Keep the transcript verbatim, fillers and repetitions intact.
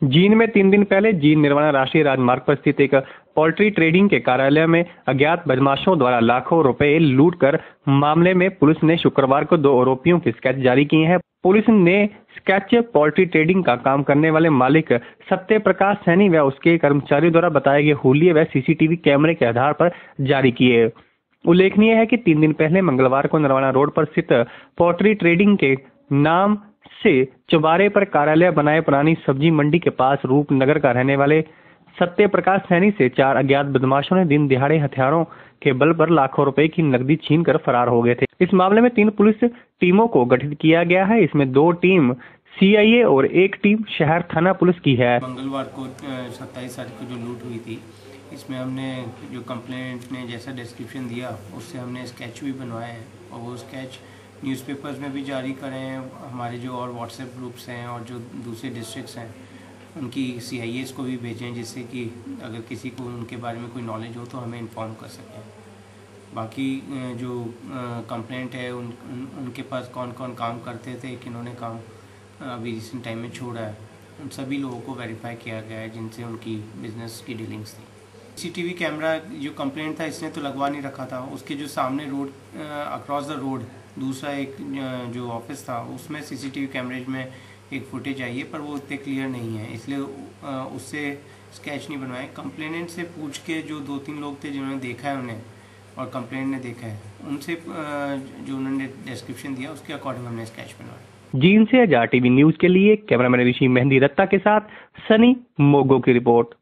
जींद में तीन दिन पहले जींद निर्वाणा राष्ट्रीय राजमार्ग पर स्थित एक पोल्ट्री ट्रेडिंग के कार्यालय में अज्ञात बदमाशों द्वारा लाखों रुपए लूटकर मामले में पुलिस ने शुक्रवार को दो आरोपियों के स्केच जारी किए हैं। पुलिस ने स्केच पोल्ट्री ट्रेडिंग का काम करने वाले मालिक सत्य प्रकाश सैनी व उसके कर्मचारियों द्वारा बताए गए हुलिये व सीसीटीवी कैमरे के आधार पर जारी किए। उल्लेखनीय है कि तीन दिन पहले मंगलवार को नरवाना रोड पर स्थित पोल्ट्री ट्रेडिंग के नाम से चौबारे पर कार्यालय बनाए पुरानी सब्जी मंडी के पास रूपनगर का रहने वाले सत्य प्रकाश सैनी से चार अज्ञात बदमाशों ने दिन दिहाड़े हथियारों के बल पर लाखों रुपए की नकदी छीनकर फरार हो गए थे। इस मामले में तीन पुलिस टीमों को गठित किया गया है। इसमें दो टीम सीआईए और एक टीम शहर थाना पुलिस की है। मंगलवार को सत्ताईस तारीख को जो लूट हुई थी, इसमें हमने जो कंप्लेंट ने जैसा डिस्क्रिप्शन दिया उससे हमने स्केच भी बनवाए हैं और वो स्केच न्यूज़पेपर्स में भी जारी करें हैं। हमारे जो और व्हाट्सएप ग्रुप्स हैं और जो दूसरे डिस्ट्रिक्ट्स हैं उनकी सीआईएस को भी भेजें, जिससे कि अगर किसी को उनके बारे में कोई नॉलेज हो तो हमें इन्फॉर्म कर सकें। बाकी जो कंप्लेंट है उन, उन उनके पास कौन कौन काम करते थे, किन्होंने काम अभी रिसेंट टाइम में छोड़ा है, उन सभी लोगों को वेरीफाई किया गया है जिनसे उनकी बिजनेस की डीलिंग्स थी। सीसीटीवी कैमरा जो कंप्लेंट था इसने तो लगवा नहीं रखा था, उसके जो सामने रोड अक्रॉस द रोड दूसरा एक जो ऑफिस था उसमें सीसीटीवी कैमरेज में एक फुटेज आई है, पर वो उतने क्लियर नहीं है, इसलिए उससे स्केच नहीं बनवाए। कंप्लेनेंट से पूछ के जो दो तीन लोग थे जिन्होंने देखा है उन्हें और कंप्लेनेंट ने देखा है, उनसे जो उन्होंने डिस्क्रिप्शन दिया उसके अकॉर्डिंग हमने स्केच बनवाया। जींद से आजाद टीवी न्यूज के लिए कैमरामैन ऋषि मेहंदी दत्ता के साथ सनी मोगो की रिपोर्ट।